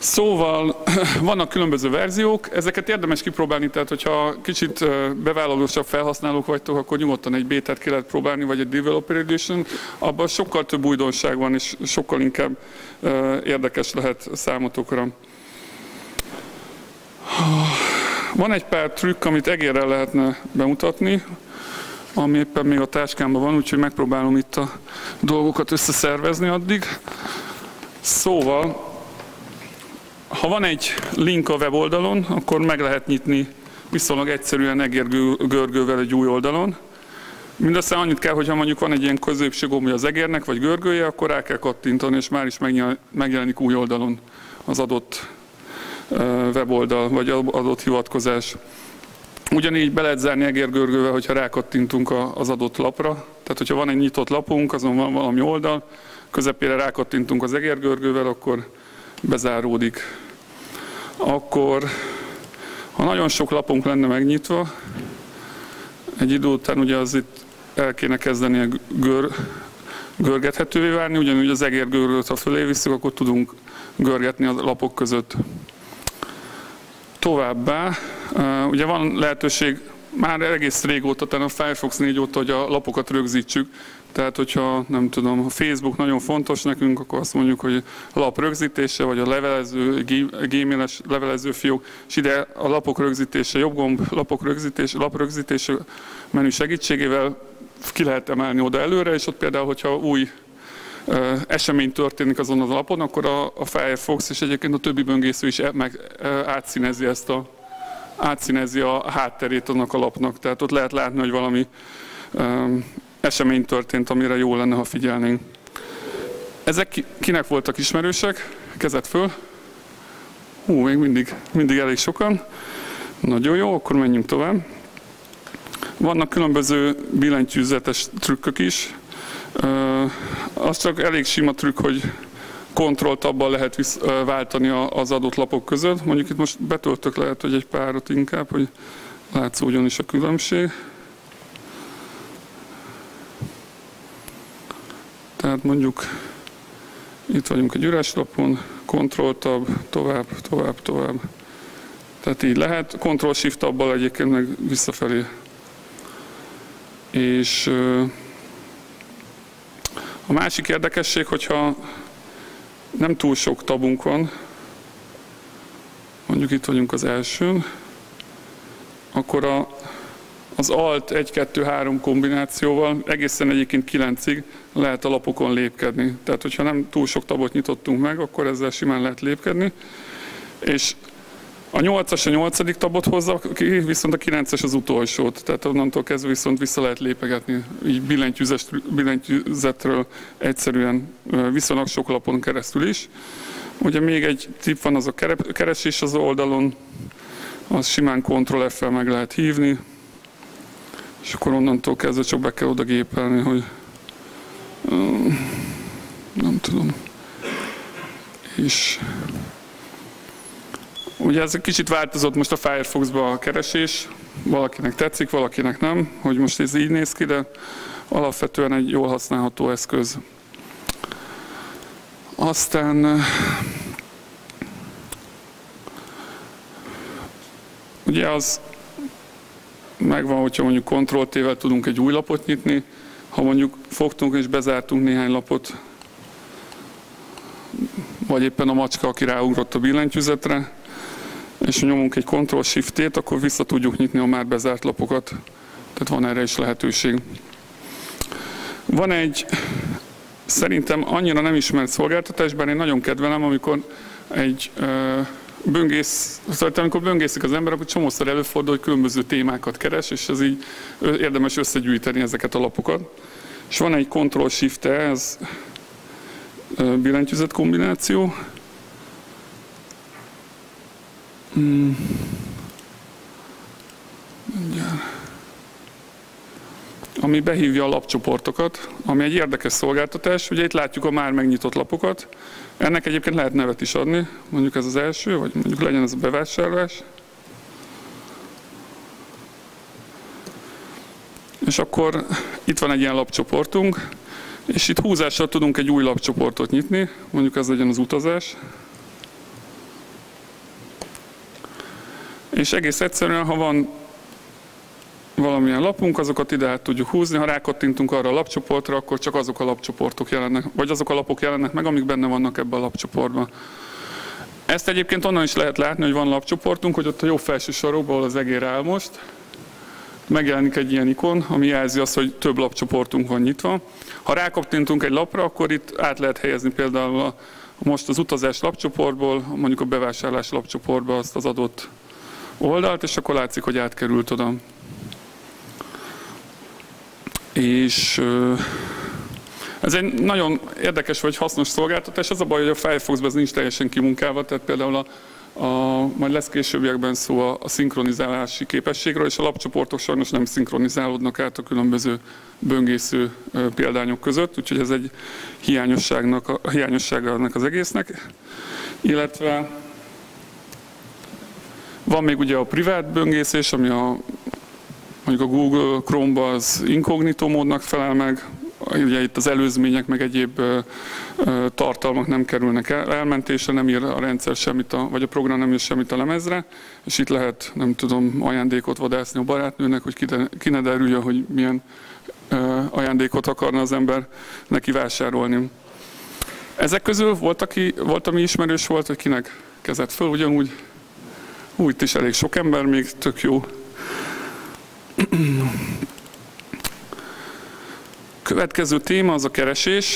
Szóval vannak különböző verziók, ezeket érdemes kipróbálni, tehát hogyha kicsit bevállalósabb felhasználók vagytok, akkor nyugodtan egy bétát ki lehet próbálni, vagy egy Developer Edition. Abban sokkal több újdonság van, és sokkal inkább érdekes lehet számotokra. Van egy pár trükk, amit egérrel lehetne bemutatni, ami éppen még a táskámban van, úgyhogy megpróbálom itt a dolgokat összeszervezni addig. Szóval, ha van egy link a weboldalon, akkor meg lehet nyitni viszonylag egyszerűen egérgörgővel egy új oldalon. Mindössze annyit kell, hogyha mondjuk van egy ilyen középső gombja az egérnek, vagy görgője, akkor rá kell kattintani, és már is megjelenik új oldalon az adott weboldal, vagy adott hivatkozás. Ugyanígy be lehet zárni egérgörgővel, hogyha rákattintunk az adott lapra. Tehát, hogyha van egy nyitott lapunk, azon van valami oldal, közepére rákattintunk az egérgörgővel, akkor bezáródik. Akkor, ha nagyon sok lapunk lenne megnyitva, egy idő után ugye az itt el kéne kezdeni görgethetővé válni, ugyanúgy az egérgörgőt, ha fölé visszük, akkor tudunk görgetni a lapok között. Továbbá, ugye van lehetőség már egész régóta, tehát a Firefox 4 óta, hogy a lapokat rögzítsük. Tehát, hogyha nem tudom, a Facebook nagyon fontos nekünk, akkor azt mondjuk, hogy a lap rögzítése, vagy a levelező, gmail-es levelező fiók, és ide a lapok rögzítése, jobb gomb, lap rögzítése menü segítségével ki lehet emelni oda előre, és ott például, hogyha új esemény történik azon az lapon, akkor a Firefox és egyébként a többi böngésző is átszínezi a hátterét annak a lapnak. Tehát ott lehet látni, hogy valami esemény történt, amire jó lenne, ha figyelnénk. Ezek kinek voltak ismerősek? Kezet föl. Még mindig elég sokan. Nagyon jó, akkor menjünk tovább. Vannak különböző billentyűzetes trükkök is. Az csak elég sima trükk, hogy Ctrl-tabbal lehet váltani az adott lapok között. Mondjuk itt most betöltök, lehet, hogy egy párat inkább, hogy látszódjon is a különbség. Tehát mondjuk itt vagyunk egy üres lapon, Ctrl-tab, tovább. Tehát így lehet. Ctrl-Shift-tabbal egyébként meg visszafelé. És a másik érdekesség, hogyha nem túl sok tabunk van, mondjuk itt vagyunk az elsőn, akkor az Alt 1-2-3 kombinációval egészen egyébként 9-ig lehet a lapokon lépkedni. Tehát, hogyha nem túl sok tabot nyitottunk meg, akkor ezzel simán lehet lépkedni. És a 8-as a 8. tabot hozza ki, viszont a 9-es az utolsót. Tehát onnantól kezdve viszont vissza lehet lépegetni. Így billentyűzetről egyszerűen viszonylag sok lapon keresztül is. Ugye még egy tipp van, az a keresés az oldalon. Az simán Ctrl-F-fel meg lehet hívni. És akkor onnantól kezdve csak be kell oda gépelni, hogy nem tudom. És ugye ez egy kicsit változott most a Firefox-ban a keresés. Valakinek tetszik, valakinek nem, hogy most ez így néz ki, de alapvetően egy jól használható eszköz. Aztán ugye az megvan, hogyha mondjuk Ctrl-T-vel tudunk egy új lapot nyitni, ha mondjuk fogtunk és bezártunk néhány lapot, vagy éppen a macska, aki ráugrott a billentyűzetre, és nyomunk egy Ctrl-Shift-t, akkor vissza tudjuk nyitni a már bezárt lapokat. Tehát van erre is lehetőség. Van egy szerintem annyira nem ismert szolgáltatás, bár én nagyon kedvelem, amikor egy amikor böngészik az ember, akkor csomószor előfordul, hogy különböző témákat keres, és ez így érdemes összegyűjteni ezeket a lapokat. És van egy Ctrl-Shift-E, ez billentyűzet kombináció. Ami behívja a lapcsoportokat, ami egy érdekes szolgáltatás. Ugye itt látjuk a már megnyitott lapokat. Ennek egyébként lehet nevet is adni, mondjuk ez az első, vagy mondjuk legyen ez a bevásárlás. És akkor itt van egy ilyen lapcsoportunk, és itt húzással tudunk egy új lapcsoportot nyitni, mondjuk ez legyen az utazás. És egész egyszerűen, ha van valamilyen lapunk, azokat ide át tudjuk húzni. Ha rákattintunk arra a lapcsoportra, akkor csak azok a lapcsoportok jelennek, vagy azok a lapok jelennek meg, amik benne vannak ebben a lapcsoportban. Ezt egyébként onnan is lehet látni, hogy van lapcsoportunk, hogy ott a jobb felső sarokban, ahol az egér áll most, megjelenik egy ilyen ikon, ami jelzi azt, hogy több lapcsoportunk van nyitva. Ha rákattintunk egy lapra, akkor itt át lehet helyezni például most az utazás lapcsoportból, mondjuk a bevásárlás lapcsoportba azt az adott oldalt, és akkor látszik, hogy átkerült oda. És ez egy nagyon érdekes vagy hasznos szolgáltatás. Az a baj, hogy a Firefoxban ez nincs teljesen kimunkálva, tehát például majd lesz későbbiekben szó a szinkronizálási képességről, és a lapcsoportok sajnos nem szinkronizálódnak át a különböző böngésző példányok között, úgyhogy ez egy hiányossága ennek az egésznek. Illetve van még ugye a privát böngészés, ami mondjuk a Google Chrome-ban az inkognitó módnak felel meg, ugye itt az előzmények meg egyéb tartalmak nem kerülnek elmentésre, nem ír a rendszer semmit, vagy a program nem ír semmit a lemezre, és itt lehet, nem tudom, ajándékot vadászni a barátnőnek, hogy ki ne derülje, hogy milyen ajándékot akarna az ember neki vásárolni. Ezek közül volt, ami ismerős volt, hogy kinek kezett föl, ugyanúgy itt is elég sok ember, még tök jó. Következő téma az a keresés.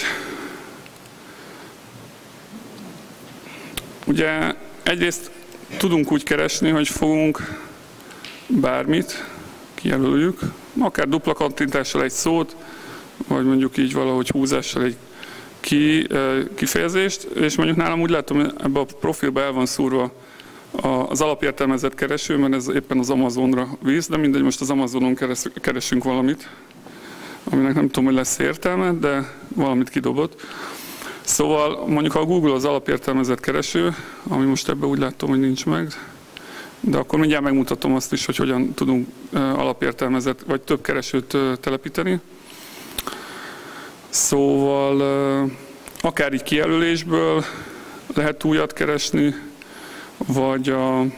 Ugye egyrészt tudunk úgy keresni, hogy fogunk bármit, kijelöljük, akár dupla kattintással egy szót, vagy mondjuk így valahogy húzással egy kifejezést, és mondjuk nálam úgy látom, hogy ebben a profilban el van szúrva az alapértelmezett kereső, mert ez éppen az Amazonra víz, de mindegy, most az Amazonon keresünk valamit, aminek nem tudom, hogy lesz értelme, de valamit kidobott. Szóval mondjuk ha a Google az alapértelmezett kereső, ami most ebben úgy látom, hogy nincs meg, de akkor mindjárt megmutatom azt is, hogy hogyan tudunk alapértelmezett, vagy több keresőt telepíteni. Szóval akár így kijelölésből lehet újat keresni, vagy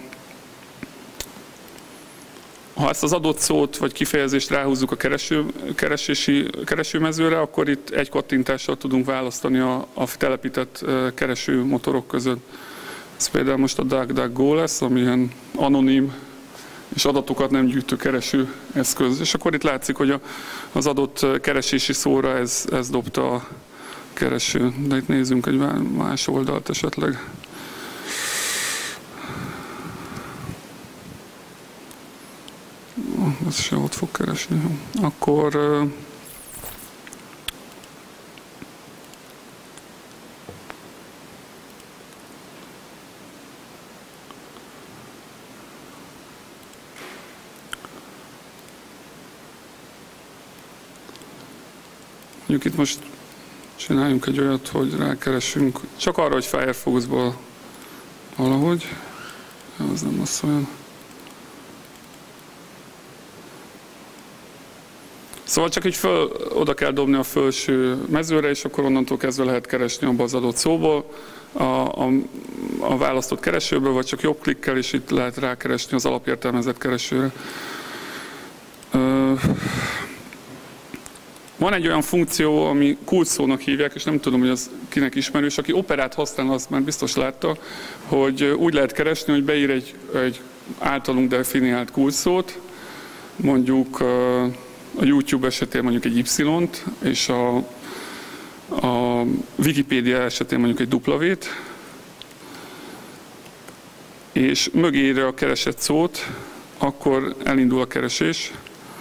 ha ezt az adott szót vagy kifejezést ráhúzzuk a keresőmezőre, akkor itt egy kattintással tudunk választani a telepített keresőmotorok között. Ez például most a DuckDuckGo lesz, ami ilyen anonim és adatokat nem gyűjtő kereső eszköz. És akkor itt látszik, hogy az adott keresési szóra ez dobta a kereső. De itt nézzünk egy más oldalt esetleg. Ez se ott fog keresni. Akkor mondjuk itt most csináljunk egy olyat, hogy rákeresünk csak arra, hogy Firefoxból valahogy. Az nem lesz olyan. Szóval csak így oda kell dobni a felső mezőre, és akkor onnantól kezdve lehet keresni abba az adott szóból, a választott keresőből, vagy csak jobb klikkel, és itt lehet rákeresni az alapértelmezett keresőre. Van egy olyan funkció, ami kulcsszónak hívják, és nem tudom, hogy az kinek ismerős, aki Operát használ, az már biztos látta, hogy úgy lehet keresni, hogy beír egy általunk definiált kulcsszót, mondjuk a YouTube esetén mondjuk egy Y-t, és a Wikipédia esetén mondjuk egy W-t, és mögé írja a keresett szót, akkor elindul a keresés.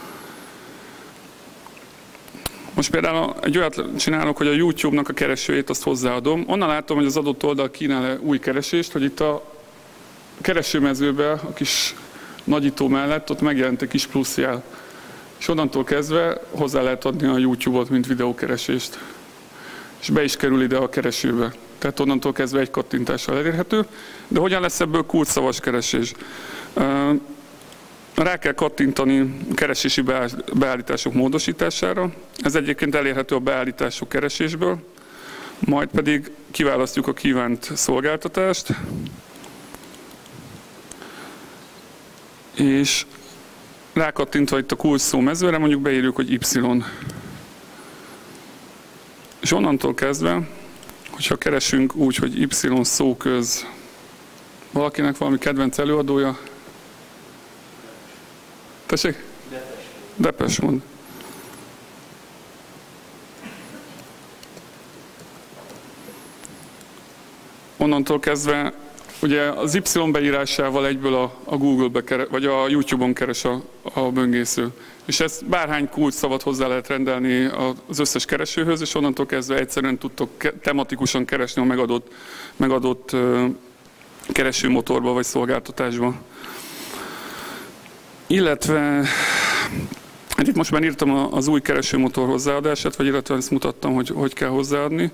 Most például egy olyat csinálok, hogy a YouTube-nak a keresőjét azt hozzáadom. Onnan látom, hogy az adott oldal kínál új keresést, hogy itt a keresőmezőben, a kis nagyító mellett ott megjelent egy kis pluszjel. És onnantól kezdve hozzá lehet adni a YouTube-ot, mint videókeresést. És be is kerül ide a keresőbe. Tehát onnantól kezdve egy kattintással elérhető. De hogyan lesz ebből kulcsszavas keresés? Rá kell kattintani a keresési beállítások módosítására. Ez egyébként elérhető a beállítások keresésből. Majd pedig kiválasztjuk a kívánt szolgáltatást. és rákattintva itt a kulcsszó mezőre, mondjuk beírjuk, hogy Y. És onnantól kezdve, hogyha keresünk úgy, hogy Y szóköz, valakinek valami kedvenc előadója? Tessék? Depeche Mode. Onnantól kezdve, ugye az Y beírásával egyből a Google-be vagy a YouTube-on keres a böngésző. És ezt bárhány kulcsszavat hozzá lehet rendelni az összes keresőhöz, és onnantól kezdve egyszerűen tudtok tematikusan keresni a megadott keresőmotorba vagy szolgáltatásba. Illetve, hát itt most már írtam az új keresőmotor hozzáadását, vagy illetve ezt mutattam, hogy kell hozzáadni.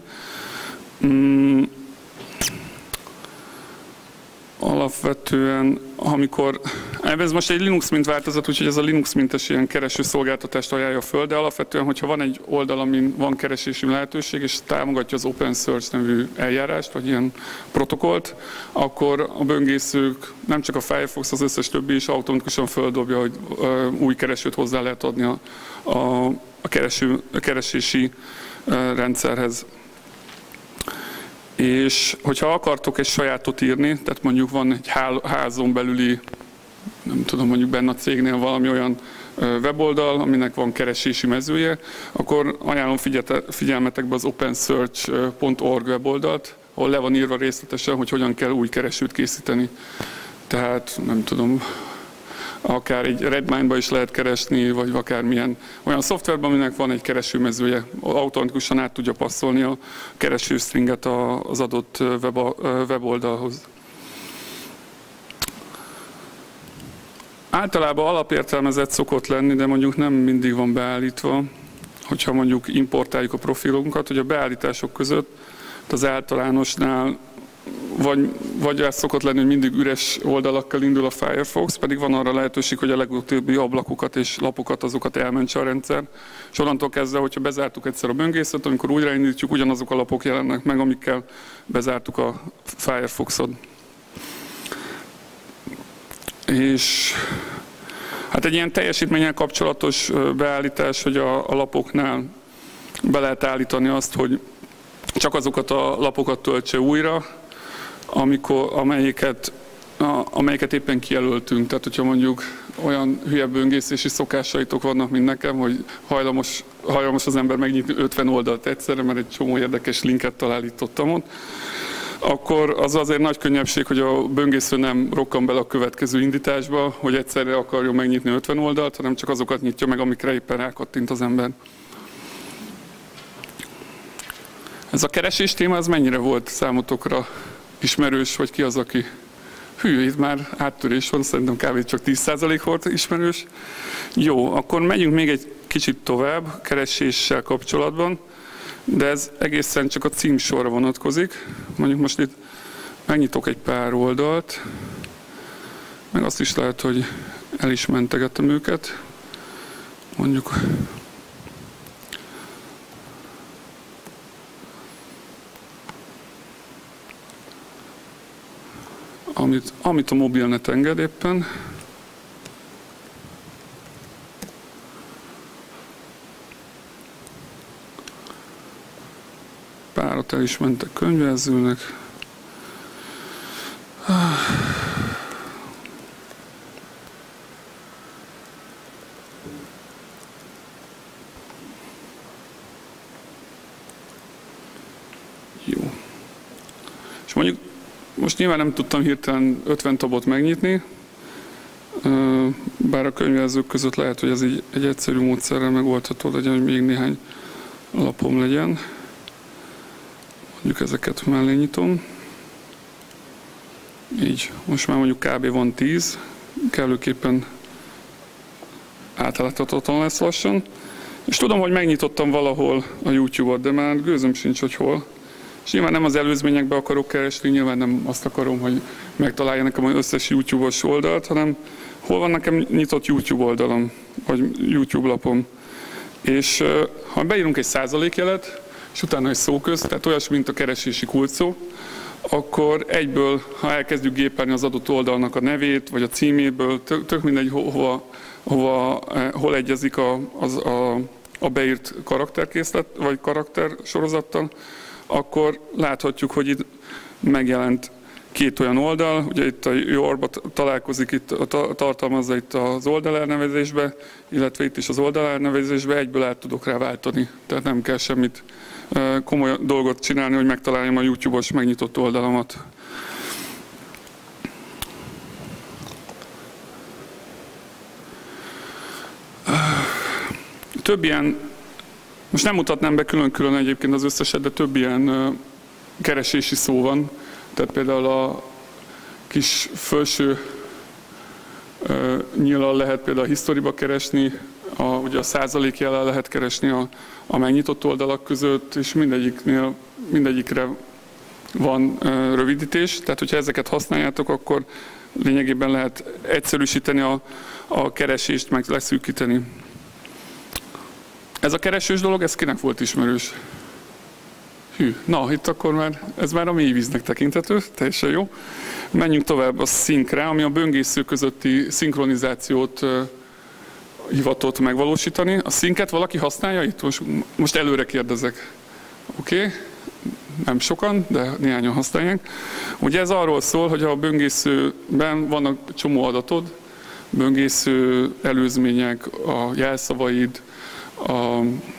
Alapvetően, amikor, ez most egy Linux mint változat, úgyhogy ez a Linux mintes ilyen kereső szolgáltatást ajánlja föl, de alapvetően, hogyha van egy oldal, amin van keresési lehetőség, és támogatja az Open Search nevű eljárást, vagy ilyen protokollt, akkor a böngészők, nem csak a Firefox, az összes többi is automatikusan földobja, hogy új keresőt hozzá lehet adni a keresési rendszerhez. És hogyha akartok egy sajátot írni, tehát mondjuk van egy házon belüli, nem tudom, mondjuk benne a cégnél valami olyan weboldal, aminek van keresési mezője, akkor ajánlom figyelmetekbe az opensearch.org weboldalt, ahol le van írva részletesen, hogy hogyan kell új keresőt készíteni. Tehát nem tudom, akár egy Redmine-ba is lehet keresni, vagy akármilyen olyan szoftverben, aminek van egy keresőmezője, automatikusan át tudja passzolni a keresőstringet az adott weboldalhoz. Általában alapértelmezett szokott lenni, de mondjuk nem mindig van beállítva, hogyha mondjuk importáljuk a profilunkat, hogy a beállítások között az általánosnál vagy ez szokott lenni, hogy mindig üres oldalakkal indul a Firefox, pedig van arra lehetőség, hogy a legutóbbi ablakokat és lapokat, azokat elmentse a rendszer. És onnantól kezdve, hogyha bezártuk egyszer a böngészőt, amikor újraindítjuk, ugyanazok a lapok jelennek meg, amikkel bezártuk a Firefoxot. És hát egy ilyen teljesítménnyel kapcsolatos beállítás, hogy a lapoknál be lehet állítani azt, hogy csak azokat a lapokat töltse újra, amelyeket éppen kijelöltünk. Tehát, hogyha mondjuk olyan hülye böngészési szokásaitok vannak, mint nekem, hogy hajlamos az ember megnyitni 50 oldalt egyszerre, mert egy csomó érdekes linket találítottam ott, akkor az azért nagy könnyebbség, hogy a böngésző nem rokkan bele a következő indításba, hogy egyszerre akarjon megnyitni 50 oldalt, hanem csak azokat nyitja meg, amikre éppen rákattint az ember. Ez a keresés téma, az mennyire volt számotokra ismerős, vagy ki az, aki itt már áttörés van, szerintem kb. Csak 10% volt ismerős. Jó, akkor megyünk még egy kicsit tovább kereséssel kapcsolatban, de ez egészen csak a címsorra vonatkozik. Mondjuk most itt megnyitok egy pár oldalt, meg azt is lehet, hogy el is mentegettem őket. Mondjuk amit a mobilnet enged éppen. Párat el is mentek könyvelzőnek. Jó. És mondjuk most nyilván nem tudtam hirtelen 50 tabot megnyitni, bár a könyvelzők között lehet, hogy ez egy egyszerű módszerrel megoldható legyen, hogy még néhány lapom legyen. Mondjuk ezeket mellé nyitom. Így, most már mondjuk kb. Van 10, kellőképpen átláthatatlan lesz lassan. És tudom, hogy megnyitottam valahol a YouTube-ot, de már gőzöm sincs, hogy hol. És nyilván nem az előzményekbe akarok keresni, nyilván nem azt akarom, hogy megtalálja nekem az összes YouTube-os oldalt, hanem hol van nekem nyitott YouTube oldalam, vagy YouTube lapom. És ha beírunk egy százalékjelet, és utána egy szóköz, tehát olyasmi, mint a keresési kulcsszó, akkor egyből, ha elkezdjük gépelni az adott oldalnak a nevét, vagy a címéből, tök mindegy, hol egyezik a beírt karakterkészlet, vagy karaktersorozattal, akkor láthatjuk, hogy itt megjelent két olyan oldal, ugye itt a Yorba találkozik, itt tartalmazza itt az oldalelnevezésbe, illetve itt is az oldalelnevezésbe, egyből át tudok rá váltani. Tehát nem kell semmit komoly dolgot csinálni, hogy megtaláljam a YouTube-os megnyitott oldalamat. Több ilyen, most nem mutatnám be külön-külön egyébként az összeset, de több ilyen keresési szó van. Tehát például a kis felső nyíllal lehet például a historyba keresni, ugye a százalékjellel lehet keresni a megnyitott oldalak között, és mindegyikre van rövidítés. Tehát, hogyha ezeket használjátok, akkor lényegében lehet egyszerűsíteni a keresést, meg leszűkíteni. Ez a keresős dolog, ez kinek volt ismerős? Hű, na, itt akkor ez már a mélyvíznek tekintető, teljesen jó. Menjünk tovább a szinkre, ami a böngésző közötti szinkronizációt hivatott megvalósítani. A szinket valaki használja itt? Most előre kérdezek. Oké, nem sokan, de néhányan használják. Ugye ez arról szól, hogy a böngészőben vannak csomó adatod, böngésző előzmények, a jelszavaid, a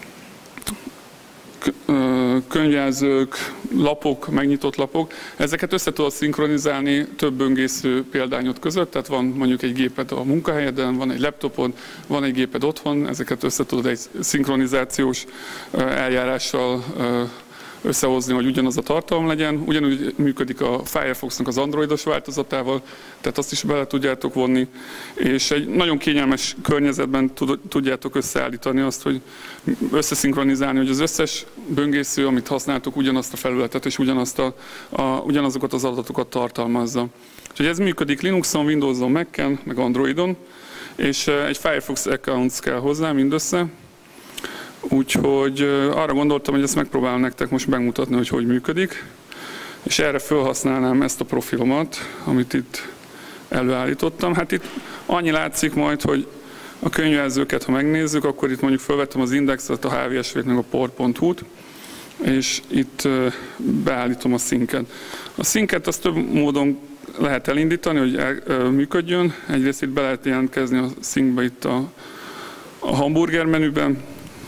könyvjelzők, lapok, megnyitott lapok, ezeket össze tudod szinkronizálni több böngésző példányod között, tehát van mondjuk egy géped a munkahelyeden, van egy laptopod, van egy géped otthon, ezeket össze tudod egy szinkronizációs eljárással összehozni, hogy ugyanaz a tartalom legyen. Ugyanúgy működik a Firefoxnak az androidos változatával, tehát azt is bele tudjátok vonni, és egy nagyon kényelmes környezetben tudjátok összeállítani azt, hogy összeszinkronizálni, hogy az összes böngésző, amit használtok, ugyanazt a felületet és ugyanazokat az adatokat tartalmazza. Úgyhogy ez működik Linuxon, Windowson, Mac-en, meg Androidon, és egy Firefox account kell hozzá mindössze. Úgyhogy arra gondoltam, hogy ezt megpróbálom nektek most megmutatni, hogy működik. És erre felhasználnám ezt a profilomat, amit itt előállítottam. Hát itt annyi látszik majd, hogy a könyvjelzőket, ha megnézzük, akkor itt mondjuk felvettem az indexet, a HVSV-t, meg a por.hu-t, és itt beállítom a szinket. A szinket azt több módon lehet elindítani, hogy működjön. Egyrészt itt be lehet jelentkezni a szinkbe itt a hamburger menüben,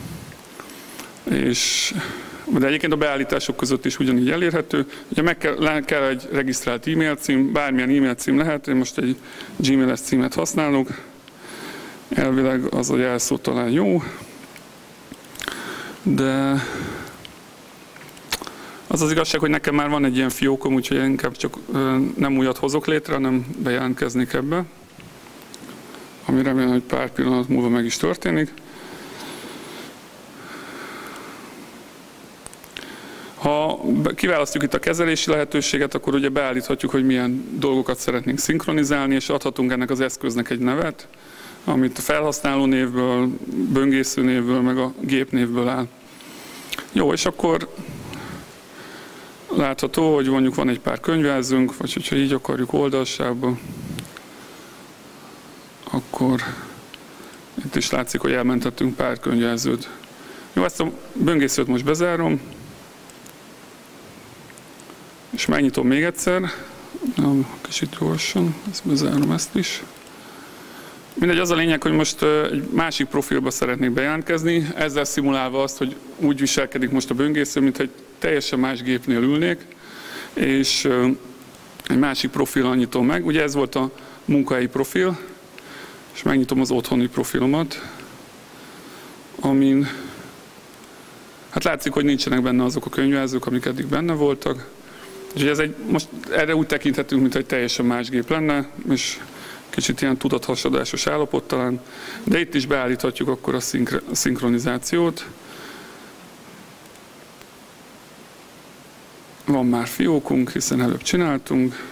de egyébként a beállítások között is ugyanígy elérhető. Ugye kell egy regisztrált e-mail cím, bármilyen e-mail cím lehet, én most egy Gmail-es címet használok. Elvileg az a jelszó talán jó, de az az igazság, hogy nekem már van egy ilyen fiókom, úgyhogy inkább csak nem újat hozok létre, hanem bejelentkeznék ebbe, ami remélem, hogy pár pillanat múlva meg is történik. Ha kiválasztjuk itt a kezelési lehetőséget, akkor ugye beállíthatjuk, hogy milyen dolgokat szeretnénk szinkronizálni, és adhatunk ennek az eszköznek egy nevet, amit a felhasználó névből, böngésző névből, meg a gép névből áll. Jó, és akkor látható, hogy mondjuk van egy pár könyvjelzőnk, vagy hogyha így akarjuk oldalsába, akkor itt is látszik, hogy elmentettünk pár könyvjelzőt. Jó, ezt a böngészőt most bezárom, és megnyitom még egyszer, kicsit gyorsan, ezt bezárom ezt is. Mindegy, az a lényeg, hogy most egy másik profilba szeretnék bejelentkezni, ezzel szimulálva azt, hogy úgy viselkedik most a böngésző, mintha egy teljesen más gépnél ülnék, és egy másik profillal nyitom meg. Ugye ez volt a munkahelyi profil, és megnyitom az otthoni profilomat, amin hát látszik, hogy nincsenek benne azok a könyvjelzők, amik eddig benne voltak. Úgyhogy most erre úgy tekinthetünk, mintha egy teljesen más gép lenne, és kicsit ilyen tudathasadásos állapot talán, de itt is beállíthatjuk akkor a szinkronizációt. Van már fiókunk, hiszen előbb csináltunk.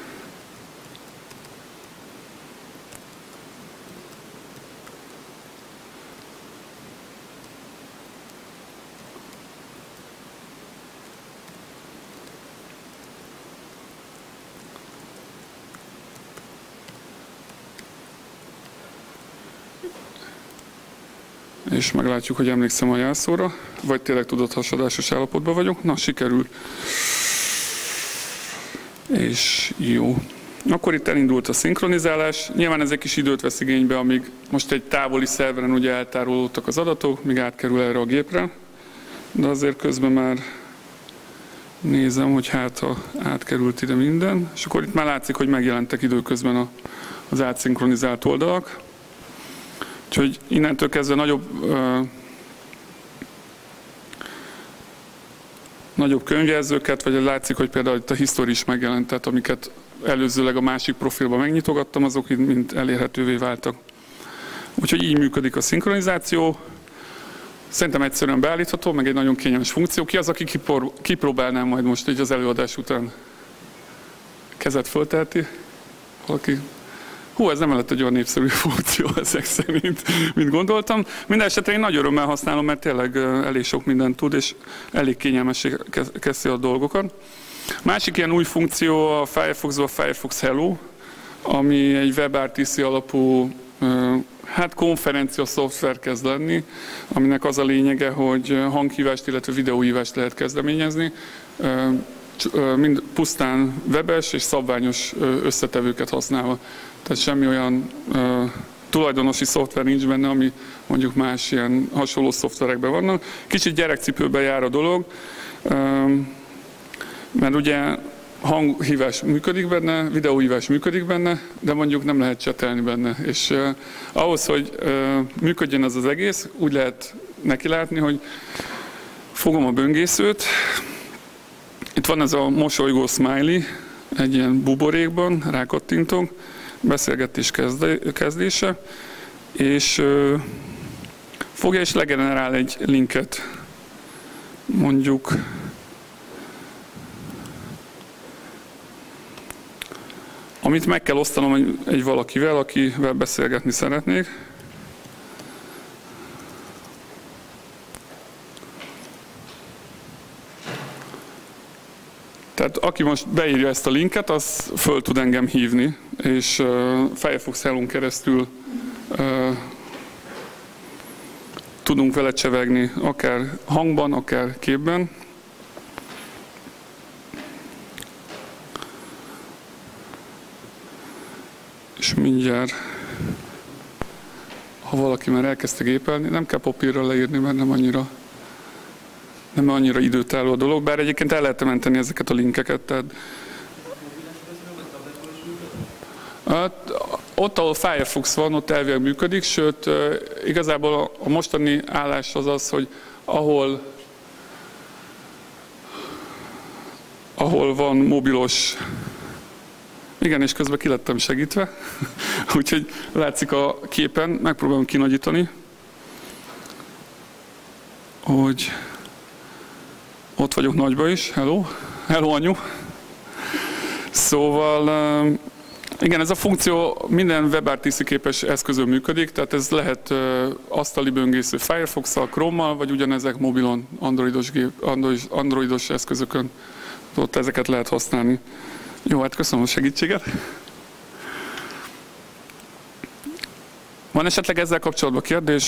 És meglátjuk, hogy emlékszem a jelszóra, vagy tényleg tudathasadásos állapotban vagyok. Na, sikerült. És jó. Akkor itt elindult a szinkronizálás. Nyilván ez egy kis időt vesz igénybe, amíg most egy távoli szerveren ugye eltárolódtak az adatok, míg átkerül erre a gépre. De azért közben már nézem, hogy hát ha átkerült ide minden. És akkor itt már látszik, hogy megjelentek időközben az átszinkronizált oldalak. Úgyhogy innentől kezdve nagyobb könyvjelzőket, vagy látszik, hogy például itt a history is megjelent, tehát amiket előzőleg a másik profilban megnyitogattam, azok mind elérhetővé váltak. Úgyhogy így működik a szinkronizáció. Szerintem egyszerűen beállítható, meg egy nagyon kényelmes funkció. Ki az, aki kipróbálná majd most így az előadás után? Kezet fölteheti? Valaki? Hú, ez nem lett egy olyan népszerű funkció ezek szerint, mint gondoltam. Minden esetre én nagy örömmel használom, mert tényleg elég sok mindent tud, és elég kényelmessé kezdi a dolgokat. Másik ilyen új funkció a Firefox-ban a Firefox Hello, ami egy WebRTC alapú konferencia szoftver kezd lenni, aminek az a lényege, hogy hanghívást, illetve videóhívást lehet kezdeményezni. Mind pusztán webes és szabványos összetevőket használva. Tehát semmi olyan tulajdonosi szoftver nincs benne, ami mondjuk más ilyen hasonló szoftverekben vannak. Kicsit gyerekcipőben jár a dolog, mert ugye hanghívás működik benne, videóhívás működik benne, de mondjuk nem lehet csetelni benne. És ahhoz, hogy működjön ez az egész, úgy lehet neki látni, hogy fogom a böngészőt. Itt van ez a mosolygó smiley, egy ilyen buborékban, rákattintok, beszélgetés kezdése, és fogja és legenerál egy linket, mondjuk amit meg kell osztanom egy valakivel, akivel beszélgetni szeretnék. Tehát aki most beírja ezt a linket, az föl tud engem hívni, és Firefox Hello-n keresztül tudunk vele csevegni, akár hangban, akár képben. És mindjárt, ha valaki már elkezdte gépelni, nem kell papírra leírni, mert nem annyira időtálló a dolog, bár egyébként el lehet menteni ezeket a linkeket. Tehát ott, ahol Firefox van, ott elvileg működik, sőt, igazából a mostani állás az az, hogy ahol van mobilos, igen, és közben ki lettem segítve, úgyhogy látszik a képen, megpróbálom kinagyítani, hogy ott vagyok nagyba is, hello, hello anyu. Szóval, igen, ez a funkció minden WebRTC képes eszközön működik, tehát ez lehet asztali böngésző Firefox-szal, Chrome-mal, vagy ugyanezek mobilon, androidos eszközökön, ott ezeket lehet használni. Jó, hát köszönöm a segítséget. Van esetleg ezzel kapcsolatban kérdés?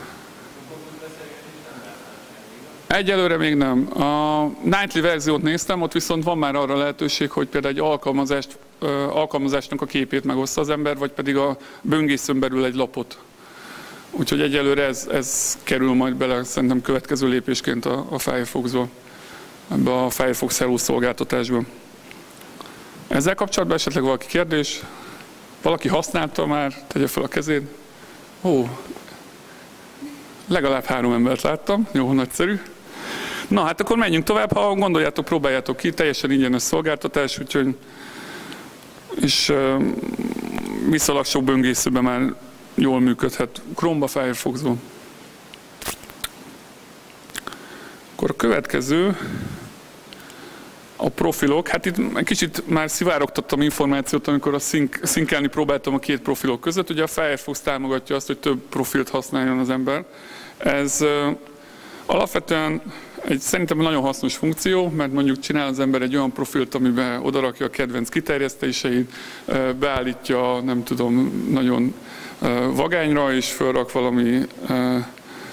Egyelőre még nem. A Nightly verziót néztem, ott viszont van már arra lehetőség, hogy például egy alkalmazásnak a képét megoszta az ember, vagy pedig a böngészőn belül egy lapot. Úgyhogy egyelőre ez kerül majd bele szerintem következő lépésként a Firefox-ba, ebbe a Firefox Hello szolgáltatásba. Ezzel kapcsolatban esetleg valaki kérdés? Valaki használta már? Tegye fel a kezét. Ó, legalább 3 embert láttam. Jó, nagyszerű. Na hát akkor menjünk tovább, ha gondoljátok, próbáljátok ki, teljesen ingyenes szolgáltatás, úgyhogy és viszonylag sok böngészőben már jól működhet. Chrome-ba, Firefox-ban. Akkor a következő a profilok. Hát itt egy kicsit már szivárogtattam információt, amikor szinkelni próbáltam a két profilok között. Ugye a Firefox támogatja azt, hogy több profilt használjon az ember. Ez alapvetően szerintem nagyon hasznos funkció, mert mondjuk csinál az ember egy olyan profilt, amiben odarakja a kedvenc kiterjesztéseit, beállítja, nem tudom, nagyon vagányra, és felrak valami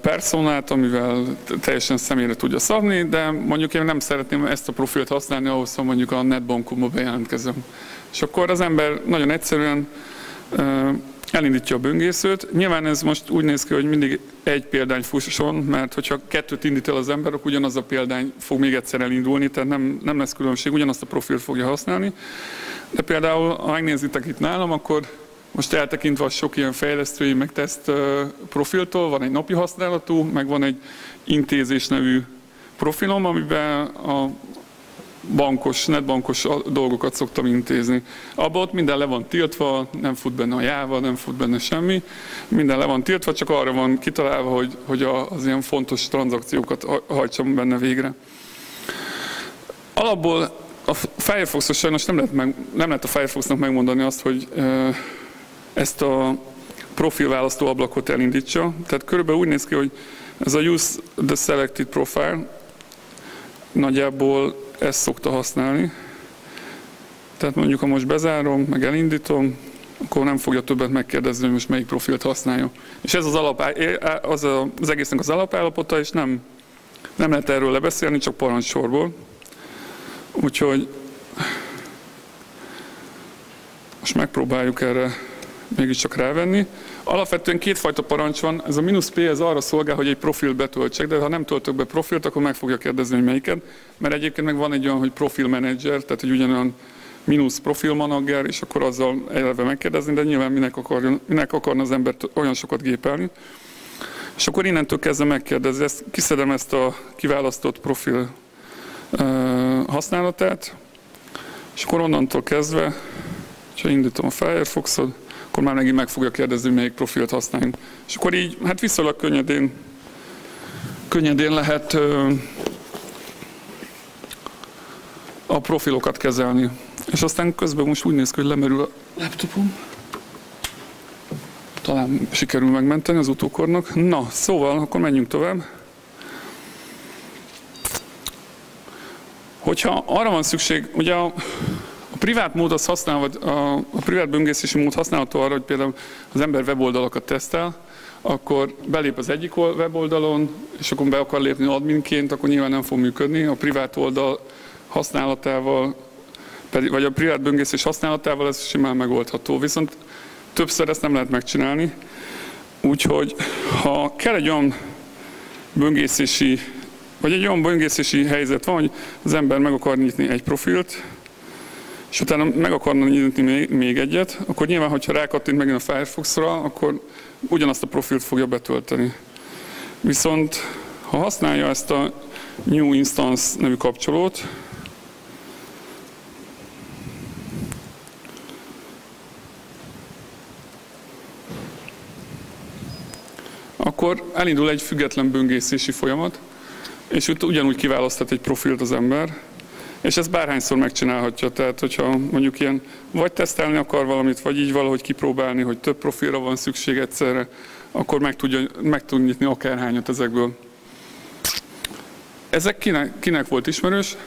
personát, amivel teljesen személyre tudja szabni, de mondjuk én nem szeretném ezt a profilt használni ahhoz, hogy mondjuk a netbankomba bejelentkezem. És akkor az ember nagyon egyszerűen elindítja a böngészőt. Nyilván ez most úgy néz ki, hogy mindig egy példány fusson, mert hogyha kettőt indít el az ember, akkor ugyanaz a példány fog még egyszer elindulni, tehát nem lesz különbség, ugyanazt a profilt fogja használni. De például, ha megnézitek itt nálam, akkor most eltekintve a sok ilyen fejlesztői meg teszt profiltól, van egy napi használatú, meg van egy intézés nevű profilom, amiben a netbankos dolgokat szoktam intézni. Abban ott minden le van tiltva, nem fut benne a Java, nem fut benne semmi, minden le van tiltva, csak arra van kitalálva, hogy az ilyen fontos tranzakciókat hajtsam benne végre. Alapból a Firefox-os sajnos nem lehet a Firefoxnak megmondani azt, hogy ezt a profilválasztó ablakot elindítsa. Tehát körülbelül úgy néz ki, hogy ez a Use the Selected Profile nagyjából ezt szokta használni. Tehát mondjuk, ha most bezárom, meg elindítom, akkor nem fogja többet megkérdezni, hogy most melyik profilt használja. És ez az egésznek az alapállapota, és nem lehet erről lebeszélni, csak parancssorból. Úgyhogy most megpróbáljuk erre mégiscsak rávenni. Alapvetően kétfajta parancs van. Ez a -P ez arra szolgál, hogy egy profilt betöltsek, de ha nem töltök be profilt, akkor meg fogja kérdezni, hogy melyiket. Mert egyébként meg van egy olyan, hogy profil manager, tehát egy ugyanolyan profil manager, és akkor azzal eleve megkérdezni, de nyilván minek akarna az ember olyan sokat gépelni. És akkor innentől kezdve megkérdezni. Kiszedem ezt a kiválasztott profil használatát, és akkor onnantól kezdve, ha indítom a Firefoxot, akkor már megint meg fogja kérdezni, melyik profilt használjunk. És akkor így, hát viszonylag könnyedén lehet a profilokat kezelni. És aztán közben most úgy néz ki, hogy lemerül a laptopom. Talán sikerül megmenteni az utókornak. Na, szóval, akkor menjünk tovább. Hogyha arra van szükség, ugye a privát mód az használ, vagy a privát böngészési mód használható arra, hogy például az ember weboldalakat tesztel, akkor belép az egyik weboldalon, és akkor be akar lépni adminként, akkor nyilván nem fog működni. A privát oldal használatával, vagy a privát böngészés használatával ez simán megoldható. Viszont többször ezt nem lehet megcsinálni. Úgyhogy ha kell egy olyan böngészési, vagy egy olyan böngészési helyzet van, hogy az ember meg akar nyitni egy profilt, és utána meg akarna nyitni még egyet, akkor nyilván, hogyha rákattint megint a Firefoxra, akkor ugyanazt a profilt fogja betölteni. Viszont ha használja ezt a New Instance nevű kapcsolót, akkor elindul egy független böngészési folyamat, és ugyanúgy kiválaszthat egy profilt az ember, és ezt bárhányszor megcsinálhatja. Tehát, hogyha mondjuk ilyen vagy tesztelni akar valamit, vagy így valahogy kipróbálni, hogy több profilra van szükség egyszerre, akkor meg tud nyitni akárhányat ezekből. Ezek kinek volt ismerős?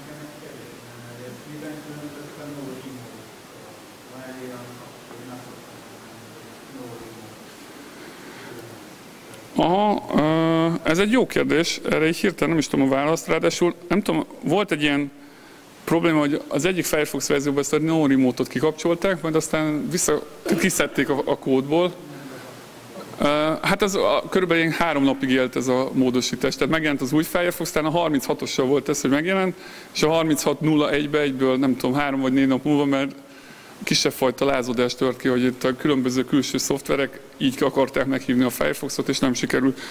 Ez egy jó kérdés, erre így hirtelen nem is tudom a választ, ráadásul nem tudom, volt egy ilyen probléma, hogy az egyik Firefox verzióban ezt a no remote-ot kikapcsolták, majd aztán kiszedték a kódból. Hát ez körülbelül 3 napig élt ez a módosítás, tehát megjelent az új Firefox, talán a 36-ossal volt ez, hogy megjelent, és a 36.01-be egyből nem tudom, 3 vagy 4 nap múlva, mert kisebb fajta lázadás tört ki, hogy itt a különböző külső szoftverek így akarták meghívni a Firefoxot, és nem sikerült.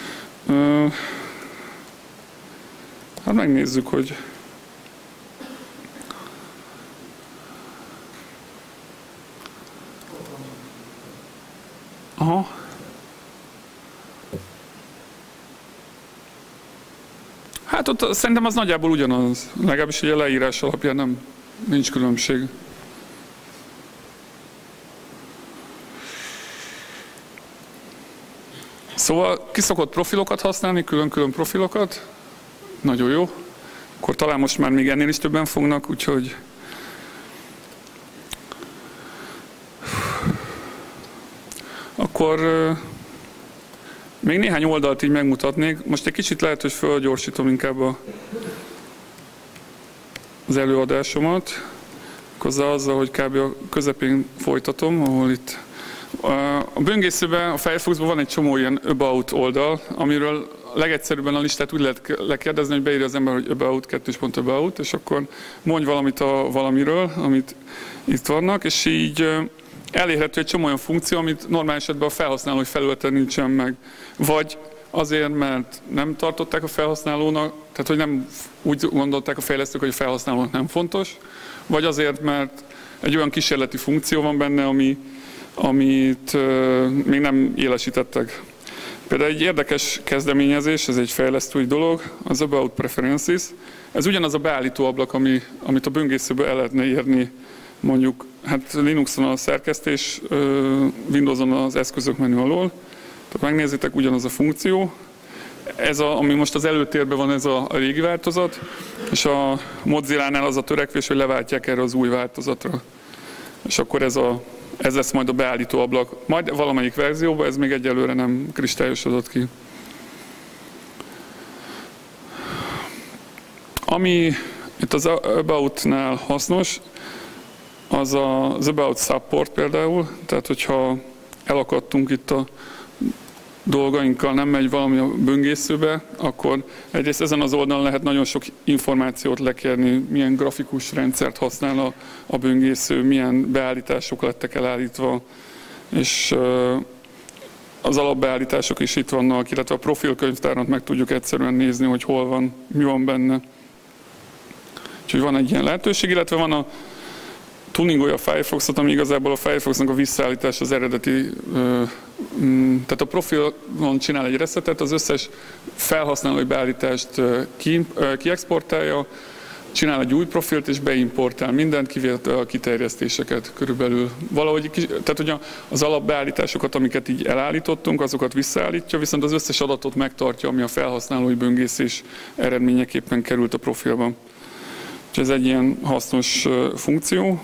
Hát megnézzük, hogy aha. Hát ott szerintem az nagyjából ugyanaz, legalábbis ugye a leírás alapján nincs különbség. Szóval ki szokott profilokat használni, külön-külön profilokat. Nagyon jó. Akkor talán most már még ennél is többen fognak, úgyhogy akkor Még néhány oldalt így megmutatnék. Most egy kicsit lehet, hogy fölgyorsítom inkább az előadásomat. Azzal, hogy kb. A közepén folytatom, ahol itt a böngészőben, a Firefoxban van egy csomó ilyen about oldal, amiről legegyszerűbben a listát úgy lehet lekérdezni, hogy beírja az ember, hogy about, 2.about, és akkor mondj valamit a valamiről, amit itt vannak, és így elérhető egy csomó olyan funkció, amit normál esetben a felhasználói felületen nincsen meg. Vagy azért, mert nem tartották a felhasználónak, tehát hogy nem úgy gondolták a fejlesztők, hogy a felhasználónak nem fontos, vagy azért, mert egy olyan kísérleti funkció van benne, amit még nem élesítettek. Például egy érdekes kezdeményezés, ez egy fejlesztői dolog, az About Preferences. Ez ugyanaz a beállító ablak, amit a böngészőből el lehetne írni, mondjuk hát Linuxon a szerkesztés, Windowson az eszközök menü alól. Tehát megnézitek, ugyanaz a funkció. Ez ami most az előtérben van, ez a régi változat, és a Mozilla-nál az a törekvés, hogy leváltják erre az új változatra. És akkor ez lesz majd a beállító ablak. Majd valamelyik verzióban, ez még egyelőre nem kristályosodott ki. Ami itt az About-nál hasznos, az az About Support például, tehát hogyha elakadtunk itt a dolgainkkal, nem megy valami a böngészőbe, akkor egyrészt ezen az oldalon lehet nagyon sok információt lekérni, milyen grafikus rendszert használ a böngésző, milyen beállítások lettek elállítva, és az alapbeállítások is itt vannak, illetve a profilkönyvtárat meg tudjuk egyszerűen nézni, hogy hol van, mi van benne. Úgyhogy van egy ilyen lehetőség, illetve van a tuningolja a Firefoxot, ami igazából a Firefoxnak a visszaállítás az eredeti, tehát a profilon csinál egy resetet, az összes felhasználói beállítást kiexportálja, csinál egy új profilt és beimportál mindent, kivéve a kiterjesztéseket körülbelül. Valahogy, tehát hogy az alapbeállításokat, amiket így elállítottunk, azokat visszaállítja, viszont az összes adatot megtartja, ami a felhasználói böngészés eredményeképpen került a profilba. Ez egy ilyen hasznos funkció.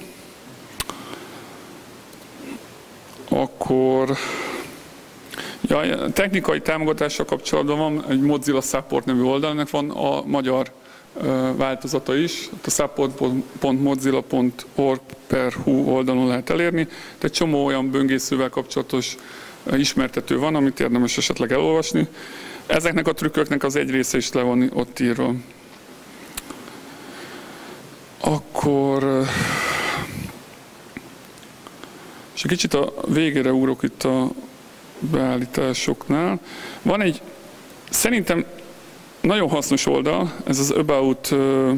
Akkor technikai támogatással kapcsolatban van egy Mozilla Support nevű oldal, ennek van a magyar változata is, a support.mozilla.org/hu oldalon lehet elérni, de egy csomó olyan böngészővel kapcsolatos ismertető van, amit érdemes esetleg elolvasni. Ezeknek a trükköknek az egy része is le van ott írva. Akkor és egy kicsit a végére ugrok itt a beállításoknál. Van egy szerintem nagyon hasznos oldal, ez az About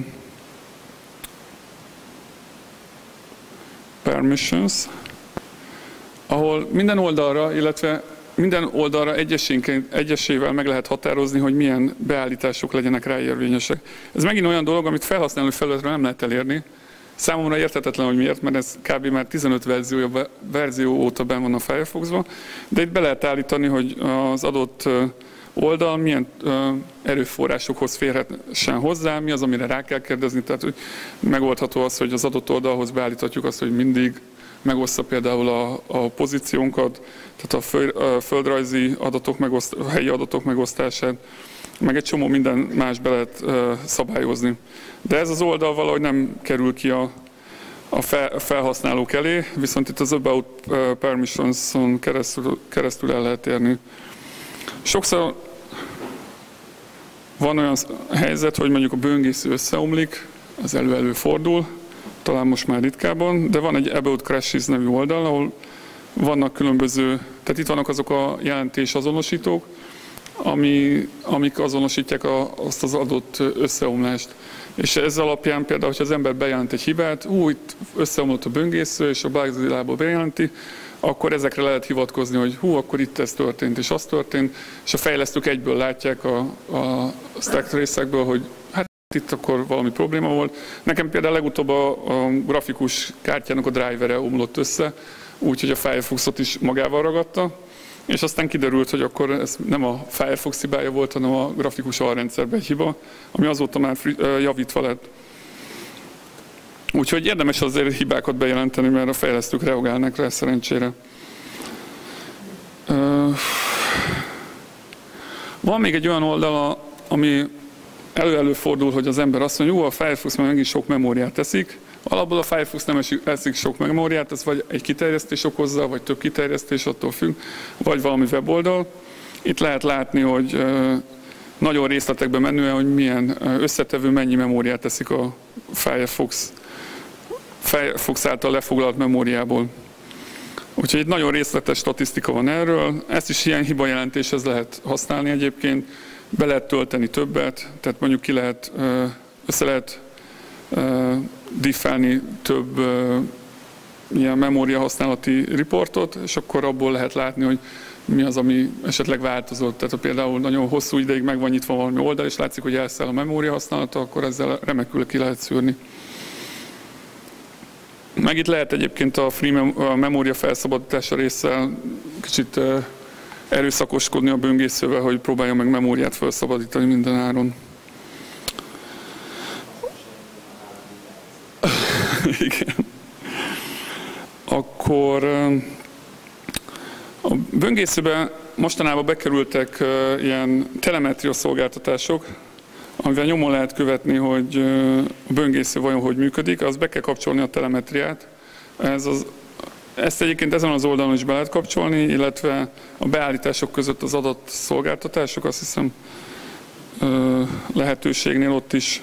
Permissions, ahol minden oldalra, illetve minden oldalra egyesével meg lehet határozni, hogy milyen beállítások legyenek rá érvényesek. Ez megint olyan dolog, amit felhasználói felületről nem lehet elérni. Számomra érthetetlen, hogy miért, mert ez kb. Már 15 verzió óta benn van a Firefoxban, de itt be lehet állítani, hogy az adott oldal milyen erőforrásokhoz férhessen hozzá, mi az, amire rá kell kérdezni, tehát hogy megoldható az, hogy az adott oldalhoz beállíthatjuk azt, hogy mindig megoszta például a pozíciónkat, tehát a földrajzi adatok, a helyi adatok megosztását, meg egy csomó minden más be lehet szabályozni. De ez az oldal valahogy nem kerül ki a felhasználók elé, viszont itt az About Permissions-on keresztül el lehet érni. Sokszor van olyan helyzet, hogy mondjuk a böngésző összeomlik, ez előfordul, talán most már ritkában, de van egy About Crashes nevű oldal, ahol vannak különböző, tehát itt vannak azok a jelentés azonosítók, amik azonosítják azt az adott összeomlást. És ez alapján például, hogyha az ember bejelent egy hibát, itt összeomlott a böngésző, és a Bugzilla-ból bejelenti, akkor ezekre lehet hivatkozni, hogy akkor itt ez történt, és az történt, és a fejlesztők egyből látják a stack trace-ekből, hogy hát itt akkor valami probléma volt. Nekem például legutóbb a grafikus kártyának a drivere omlott össze, úgyhogy a Firefoxot is magával ragadta, és aztán kiderült, hogy akkor ez nem a Firefox hibája volt, hanem a grafikus alrendszerben egy hiba, ami azóta már javítva lett. Úgyhogy érdemes azért hibákat bejelenteni, mert a fejlesztők reagálnak rá szerencsére. Van még egy olyan oldala, ami előfordul, hogy az ember azt mondja, jó, a Firefox megint sok memóriát teszik. Alapból a Firefox nem eszik sok memóriát, ez vagy egy kiterjesztés okozza, vagy több kiterjesztés, attól függ, vagy valami weboldal. Itt lehet látni, hogy nagyon részletekben menően, hogy milyen összetevő, mennyi memóriát teszik a Firefox által lefoglalt memóriából. Úgyhogy egy nagyon részletes statisztika van erről. Ezt is ilyen hibajelentéshez lehet használni egyébként. Be lehet tölteni többet, tehát mondjuk össze lehet diffelni több ilyen memória használati riportot, és akkor abból lehet látni, hogy mi az, ami esetleg változott. Tehát ha például nagyon hosszú ideig meg van nyitva valami oldal, és látszik, hogy elszáll a memória használata, akkor ezzel remekül ki lehet szűrni. Meg itt lehet egyébként a memória felszabadítása résszel kicsit erőszakoskodni a böngészővel, hogy próbálja meg memóriát felszabadítani minden áron. Igen. Akkor a böngészőben mostanában bekerültek ilyen telemetria szolgáltatások, amivel nyomon lehet követni, hogy a böngésző vajon hogy működik, az be kell kapcsolni a telemetriát. Ezt egyébként ezen az oldalon is be lehet kapcsolni, illetve a beállítások között az adatszolgáltatások, azt hiszem lehetőségnél ott is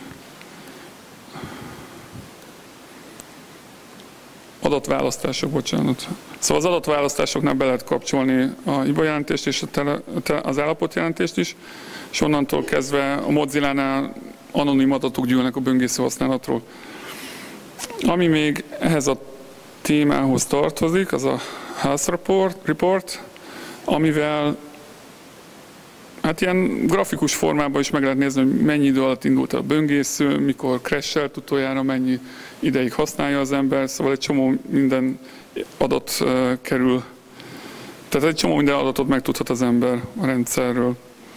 adatválasztások, bocsánat. Szóval az adatválasztásoknál be lehet kapcsolni a hibajelentést és az állapotjelentést is, és onnantól kezdve a Mozilla-nál anonim adatok gyűlnek a böngésző használatról. Ami még ehhez a témához tartozik, az a Health Report, amivel hát ilyen grafikus formában is meg lehet nézni, hogy mennyi idő alatt indult a böngésző, mikor crash-elt utoljára, mennyi ideig használja az ember, szóval egy csomó minden adat kerül, tehát egy csomó minden adatot megtudhat az ember a rendszerről.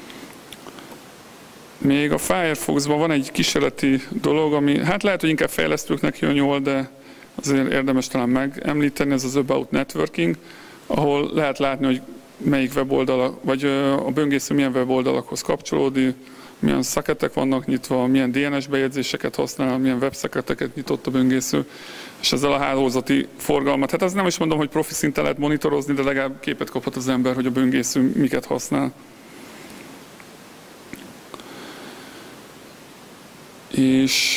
Még a Firefoxban van egy kísérleti dolog, ami hát lehet, hogy inkább fejlesztőknek jön jól, de azért érdemes talán megemlíteni, ez az About Networking, ahol lehet látni, hogy melyik weboldal, vagy a böngésző milyen weboldalakhoz kapcsolódik, milyen szaketek vannak nyitva, milyen DNS bejegyzéseket használ, milyen webszaketeket nyitott a böngésző, és ezzel a hálózati forgalmat. Hát azt nem is mondom, hogy profi szinten lehet monitorozni, de legalább képet kaphat az ember, hogy a böngésző miket használ. És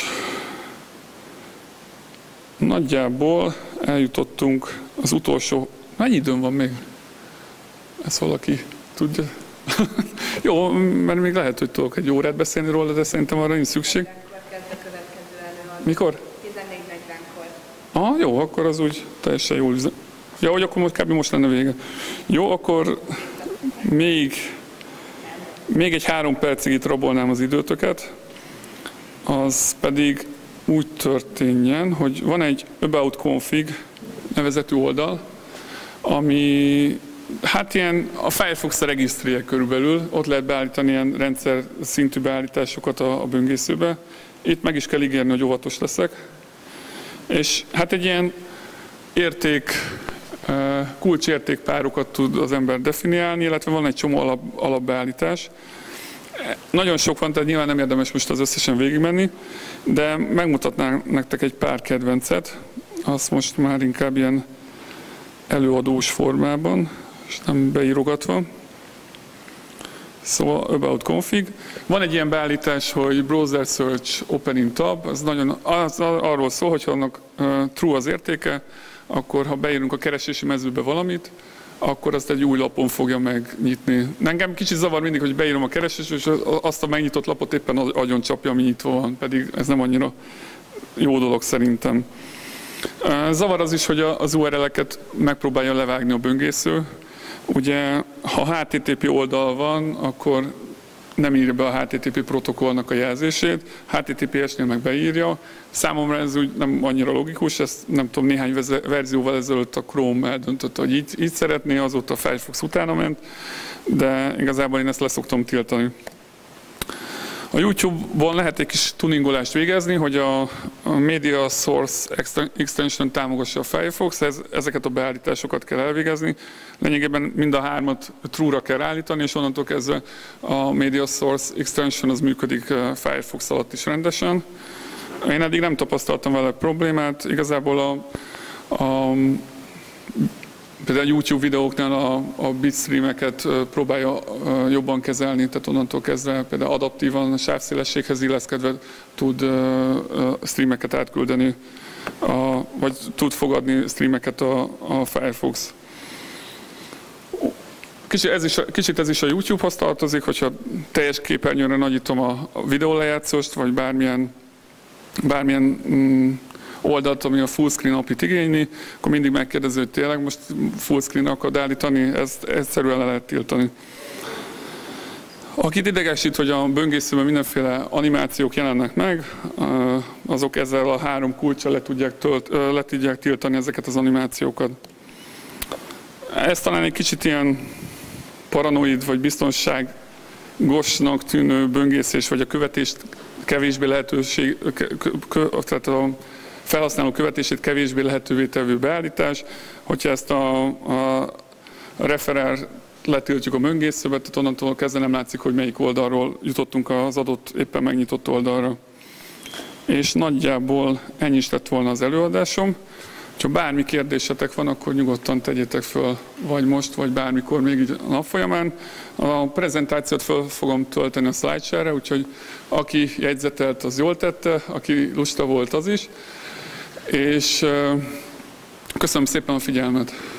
nagyjából eljutottunk az utolsó... Mennyi időm van még? Ezt valaki tudja? Jó, mert még lehet, hogy tudok egy órát beszélni róla, de szerintem arra nincs szükség. Mikor? 14:40-kor. Jó, akkor az úgy teljesen jól üzem. Ja, hogy akkor kb. Most lenne vége. Jó, akkor még egy 3 percig itt rabolnám az időtöket. Az pedig úgy történjen, hogy van egy About Config nevezetű oldal, ami hát ilyen a Firefox regisztrie körülbelül, ott lehet beállítani ilyen rendszer szintű beállításokat a böngészőbe. Itt meg is kell ígérni, hogy óvatos leszek. És hát egy ilyen kulcsértékpárokat tud az ember definiálni, illetve van egy csomó alapbeállítás. Nagyon sok van, tehát nyilván nem érdemes most az összesen végigmenni, de megmutatnánk nektek egy pár kedvencet, azt most már inkább ilyen előadós formában, és nem beírogatva. Szóval About Config. Van egy ilyen beállítás, hogy Browser Search Opening Tab, az arról szól, hogy ha annak true az értéke, akkor ha beírunk a keresési mezőbe valamit, akkor azt egy új lapon fogja megnyitni. Engem kicsit zavar mindig, hogy beírom a keresést, és azt a megnyitott lapot éppen agyon csapja, ami nyitva van, pedig ez nem annyira jó dolog szerintem. Zavar az is, hogy az URL-eket megpróbálja levágni a böngésző. Ugye, ha HTTP oldal van, akkor nem írja be a HTTP protokollnak a jelzését, HTTPS-nél meg beírja. Számomra ez úgy nem annyira logikus, ezt nem tudom, néhány verzióval ezelőtt a Chrome eldöntötte, hogy így szeretné, azóta a Firefox utána ment, de igazából én ezt leszoktam tiltani. A A YouTube-on lehet egy kis tuningolást végezni, hogy a Media Source Extension támogassa a Firefox, ezeket a beállításokat kell elvégezni. Lényegében mind a hármat true-ra kell állítani, és onnantól kezdve a Media Source Extension az működik Firefox alatt is rendesen. Én eddig nem tapasztaltam vele problémát, igazából például a YouTube videóknál a bitstreameket próbálja jobban kezelni, tehát onnantól kezdve például adaptívan a sávszélességhez illeszkedve tud streameket átküldeni, vagy tud fogadni streameket a Firefox. Kicsit ez is a YouTube-hoz tartozik, hogyha teljes képernyőre nagyítom a videólejátszóst, vagy bármilyen oldalt, ami a fullscreen API-t igényli, akkor mindig megkérdező, hogy tényleg most fullscreen akar állítani, ezt egyszerűen le lehet tiltani. Akit idegesít, hogy a böngészőben mindenféle animációk jelennek meg, azok ezzel a 3 kulccsal le tudják tiltani ezeket az animációkat. Ez talán egy kicsit ilyen paranoid vagy biztonságosnak tűnő böngészés, vagy a követést kevésbé tehát a felhasználó követését kevésbé lehetővé tevő beállítás. Hogyha ezt a referer letiltjuk a böngészőbe, tehát onnantól kezdve nem látszik, hogy melyik oldalról jutottunk az adott éppen megnyitott oldalra. És nagyjából ennyi is lett volna az előadásom. Ha bármi kérdésetek van, akkor nyugodtan tegyétek föl, vagy most, vagy bármikor még így a nap folyamán. A prezentációt föl fogom tölteni a SlideShare-re, úgyhogy aki jegyzetelt, az jól tette, aki lusta volt, az is. És köszönöm szépen a figyelmet!